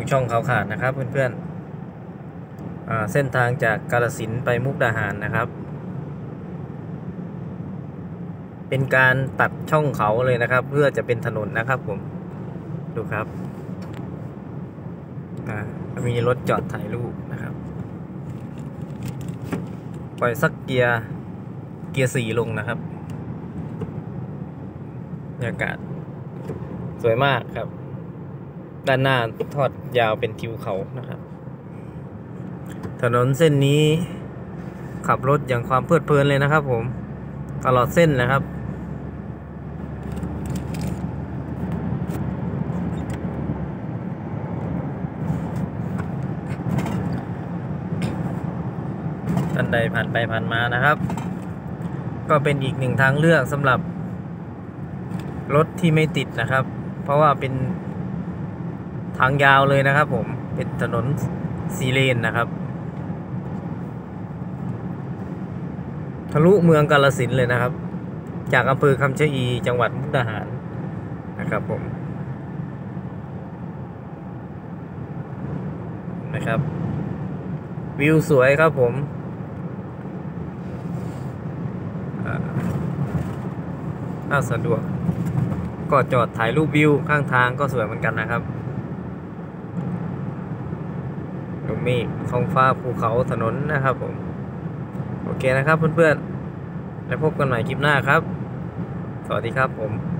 ช่องเขาขาดนะครับเพื่อนๆเส้นทางจากกาฬสินธุ์ไปมุกดาหารนะครับเป็นการตัดช่องเขาเลยนะครับเพื่อจะเป็นถนนนะครับผมดูครับมีรถจอดถ่ายรูปนะครับปล่อยสักเกียร์4ลงนะครับบรรยากาศสวยมากครับด้านหน้าทอดยาวเป็นทิวเขานะครับถนนเส้นนี้ขับรถอย่างความเพลิดเพลินเลยนะครับผมตลอดเส้นนะครับท่านใดผ่านไปผ่านมานะครับก็เป็นอีกหนึ่งทางเลือกสำหรับรถที่ไม่ติดนะครับเพราะว่าเป็นทางยาวเลยนะครับผมเป็นถนน4 เลนนะครับทะลุเมืองกาฬสินธุ์เลยนะครับจากอำเภอคำชะอีจังหวัดมุกดาหารนะครับผมนะครับวิวสวยครับผมถ้าสะดวกก็จอดถ่ายรูปวิวข้างทางก็สวยเหมือนกันนะครับดูเมฆท้องฟ้าภูเขาถนนนะครับผมโอเคนะครับเพื่อนๆแล้วพบกันใหม่คลิปหน้าครับสวัสดีครับผม